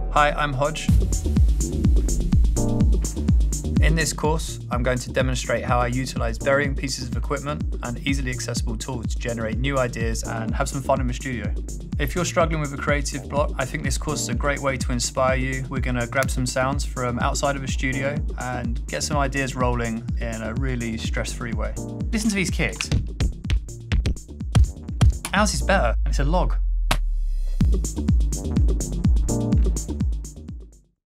Hi, I'm Hodge. In this course, I'm going to demonstrate how I utilize varying pieces of equipment and easily accessible tools to generate new ideas and have some fun in the studio. If you're struggling with a creative block, I think this course is a great way to inspire you. We're going to grab some sounds from outside of a studio and get some ideas rolling in a really stress-free way. Listen to these kicks. Ours is better, and it's a log.